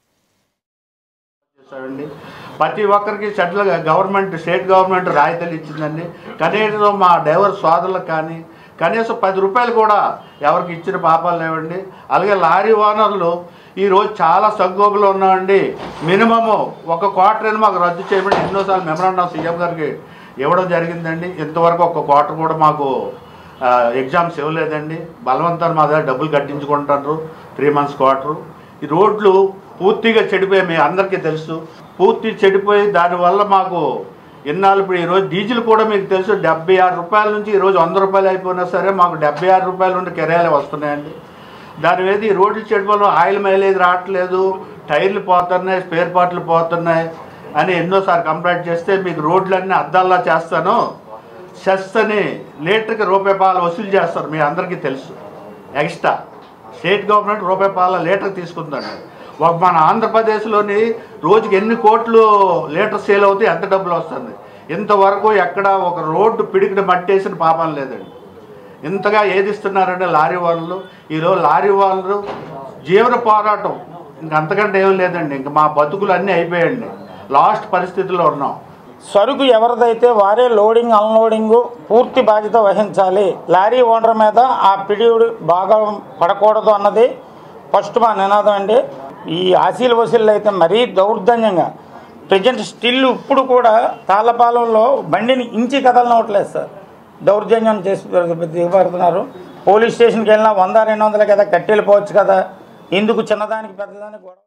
ప్రతి ఒక్కరికి సెటిల్ గవర్నమెంట్ స్టేట్ గవర్నమెంట్ రాయితీలు ఇచ్చిందండి. కనీసం మా డ్రైవర్ సోదరులకు కానీ కనీసం పది రూపాయలు కూడా ఎవరికి ఇచ్చిన పాపాలు లేవండి. అలాగే లారీ ఓనర్లు ఈరోజు చాలా సంక్షోభంలో ఉన్నామండి. మినిమము ఒక క్వార్టర్ని మాకు రద్దు చేయమని ఎన్నోసార్లు మెమరాండం సీఎం గారికి ఇవ్వడం జరిగిందండి. ఇంతవరకు ఒక క్వార్టర్ కూడా మాకు ఎగ్జామ్స్ ఇవ్వలేదండి. బలవంతాన్ని మా దగ్గర డబ్బులు కట్టించుకుంటారు త్రీ మంత్స్ క్వార్టరు. ఈ రోడ్లు పూర్తిగా చెడిపోయి మీ అందరికీ తెలుసు, పూర్తి చెడిపోయి దానివల్ల మాకు ఇన్నాళ్ళు ఇప్పుడు ఈరోజు డీజిల్ కూడా మీకు తెలుసు డెబ్బై ఆరు రూపాయల నుంచి ఈరోజు వంద రూపాయలు అయిపోయినా సరే మాకు డెబ్బై ఆరు రూపాయల నుండి కిరాయిలు వస్తున్నాయండి. దాని మీద ఈ రోడ్లు చెడిపోవడం, ఆయిల్ మైలేజ్ రావట్లేదు, టైర్లు పోతున్నాయి, స్పేర్ పార్ట్లు పోతున్నాయి అని ఎన్నోసార్లు కంప్లైంట్ చేస్తే మీకు రోడ్లన్నీ అద్దాల్లా చేస్తాను, సెస్ అని లీటర్కి రూపాయి పాలు వసూలు చేస్తారు. మీ అందరికీ తెలుసు. ఎక్స్ట్రా స్టేట్ గవర్నమెంట్ రూపాయి పాల లీటర్ తీసుకుందండి. ఒక మన ఆంధ్రప్రదేశ్లోని రోజుకి ఎన్ని కోట్లు లీటర్ సేల్ అవుతాయి, ఎంత డబ్బులు వస్తుంది. ఇంతవరకు ఎక్కడ ఒక రోడ్డు పిడికిన మట్టేసిన పాపం లేదండి. ఇంతగా ఏదిస్తున్నారంటే లారీ వాళ్ళు. ఈరోజు లారీ వాళ్ళు జీవన పోరాటం ఇంకంతకంటే ఏం లేదండి. ఇంక మా బతుకులు అన్నీ అయిపోయాయండి. లాస్ట్ పరిస్థితుల్లో ఉన్నాం. సరుకు ఎవరిదైతే వారే లోడింగ్ అన్లోడింగ్ పూర్తి బాధ్యత వహించాలి. లారీ ఓనర్ మీద ఆ పిడియుడు బాగా పడకూడదు అన్నది ఫస్ట్ మా నినాదం అండి. ఈ ఆశీల వసూళ్ళు అయితే మరీ దౌర్జన్యంగా ప్రజెంట్ స్టిల్ ఇప్పుడు కూడా తాళ్ళపాలెంలో బండిని ఇంచి కదలనవట్లేదు సార్. దౌర్జన్యం చేసి దిగబడుతున్నారు. పోలీస్ స్టేషన్కి వెళ్ళినా వంద రెండు వందల కదా కట్టెళ్ళిపోవచ్చు కదా, ఎందుకు చిన్నదానికి పెద్దదానికి గొడవ.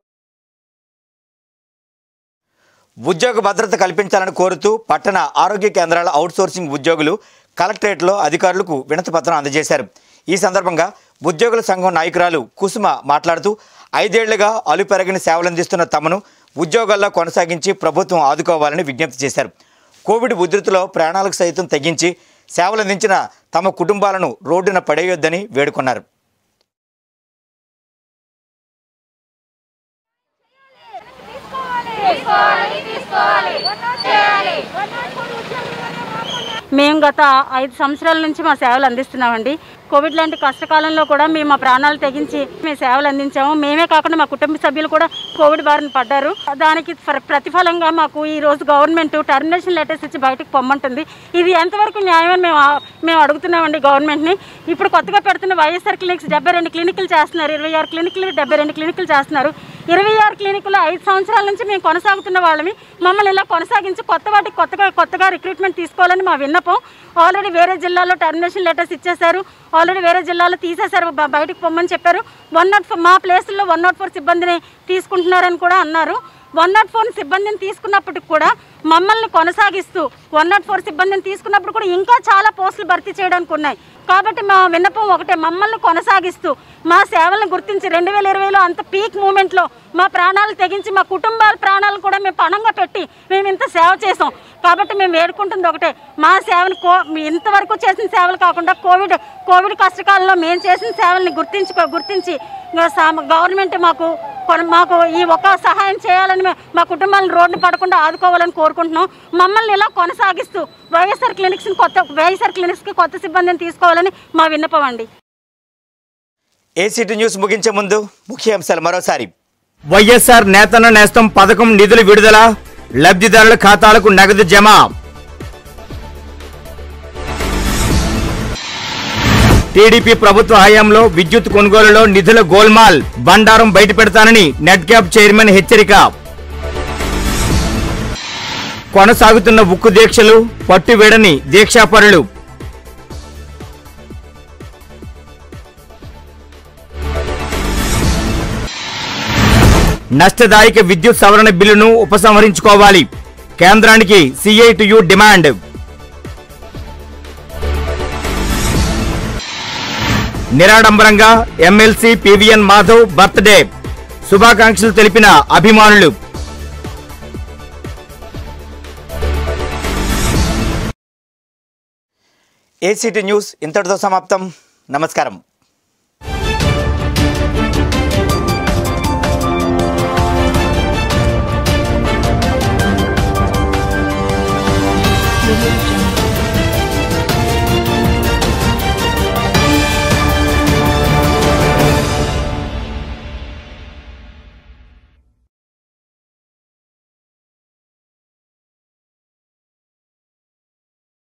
ఉద్యోగ భద్రత కల్పించాలని కోరుతూ పట్టణ ఆరోగ్య కేంద్రాల అవుట్సోర్సింగ్ ఉద్యోగులు కలెక్టరేట్లో అధికారులకు వినతిపత్రం అందజేశారు. ఈ సందర్భంగా ఉద్యోగుల సంఘం నాయకురాలు కుసుమ మాట్లాడుతూ ఐదేళ్లుగా అలుపెరగని సేవలందిస్తున్న తమను ఉద్యోగాల్లో కొనసాగించి ప్రభుత్వం ఆదుకోవాలని విజ్ఞప్తి చేశారు. కోవిడ్ ఉధృతిలో ప్రాణాలకు సైతం తెగించి సేవలందించిన తమ కుటుంబాలను రోడ్డున పడేయొద్దని వేడుకున్నారు. మేము గత ఐదు సంవత్సరాల నుంచి మా సేవలు అందిస్తున్నామండి. కోవిడ్ లాంటి కష్టకాలంలో కూడా మేము మా ప్రాణాలు తెగించి మేము సేవలు అందించాము. మేమే కాకుండా మా కుటుంబ సభ్యులు కూడా కోవిడ్ బారిన పడ్డారు. దానికి ప్రతిఫలంగా మాకు ఈ రోజు గవర్నమెంట్ టర్మినేషన్ లెటర్స్ ఇచ్చి బయటకు పొమ్మంటుంది. ఇది ఎంతవరకు న్యాయమని మేము మేము అడుగుతున్నామండి గవర్నమెంట్ని. ఇప్పుడు కొత్తగా పెడుతున్న వైఎస్ఆర్ క్లినిక్స్ డెబ్బై రెండు క్లినిక్లు చేస్తున్నారు. ఇరవై ఆరు క్లినిక్లు డెబ్బై రెండు క్లినిక్లు చేస్తున్నారు. ఇరవై ఆరు క్లినిక్లు ఐదు సంవత్సరాల నుంచి మేము కొనసాగుతున్న వాళ్ళమి. మమ్మల్ని ఇలా కొనసాగించి కొత్త వాటికి కొత్తగా కొత్తగా రిక్రూట్మెంట్ తీసుకోవాలని మా విన్నపం. ఆల్రెడీ వేరే జిల్లాలో టర్మినేషన్ లెటర్స్ ఇచ్చేశారు. ఆల్రెడీ వేరే జిల్లాలో తీసేశారు, బయటకు పొమ్మని చెప్పారు. వన్ నాట్ ఫోర్ మా ప్లేసుల్లో వన్ నాట్ ఫోర్ సిబ్బందిని తీసుకుంటున్నారని కూడా అన్నారు. వన్ నాట్ ఫోర్ సిబ్బందిని తీసుకున్నప్పటికి కూడా మమ్మల్ని కొనసాగిస్తూ వన్ నాట్ ఫోర్ సిబ్బందిని తీసుకున్నప్పుడు కూడా ఇంకా చాలా పోస్టులు భర్తీ చేయడానికి ఉన్నాయి. కాబట్టి మా విన్నపం ఒకటే, మమ్మల్ని కొనసాగిస్తూ మా సేవలను గుర్తించి రెండు వేల ఇరవైలో అంత పీక్ మూమెంట్లో మా ప్రాణాలు తెగించి మా కుటుంబాల ప్రాణాలు కూడా మేము పణంగా పెట్టి మేము ఇంత సేవ చేసాం. కాబట్టి మేము వేడుకుంటుంది ఒకటే, మా సేవలు కో ఇంతవరకు చేసిన సేవలు కాకుండా కోవిడ్ కోవిడ్ కష్టకాలంలో మేము చేసిన సేవల్ని గుర్తించి గుర్తించి గవర్నమెంట్ మాకు మాకు ఈ ఒక సహాయం చేయాలని మా కుటుంబాలను రోడ్డు పడకుండా ఆదుకోవాలని కోరుకుంటున్నాం. మమ్మల్ని ఇలా కొనసాగిస్తూ వైఎస్ఆర్ క్లినిక్స్ కొత్త వైఎస్ఆర్ క్లినిక్స్కి కొత్త సిబ్బందిని తీసుకోవాలని మా విన్నపం అండి. ఏసీటీ న్యూస్ ముగించే ముందు ముఖ్యాంశాలు మరోసారి. వైఎస్ఆర్ నేతన్న నేస్తం పథకం నిధులు విడుదల, లబ్ధిదారుల ఖాతాలకు నగదు జమ. టీడీపీ ప్రభుత్వ హయాంలో విద్యుత్ కొనుగోలులో నిధుల గోల్మాల్, బండారం బయటపెడతానని నెట్క్యాప్ చైర్మన్ హెచ్చరిక. కొనసాగుతున్న ఉక్కు దీక్షలు, పట్టువేడని దీక్షాపరులు. నష్టదాయక విద్యుత్ సవరణ బిల్లును ఉపసంహరించుకోవాలి, కేంద్రానికి సిఐటియు డిమాండ్. నిరాడంబరంగా ఎమ్మెల్సీ పివిఎన్ మాధవ్ బర్త్డే, శుభాకాంక్షలు తెలిపిన అభిమానులు. ఏసీటీ న్యూస్ ఇంతటితో సమాప్తం. నమస్కారం. Thank you.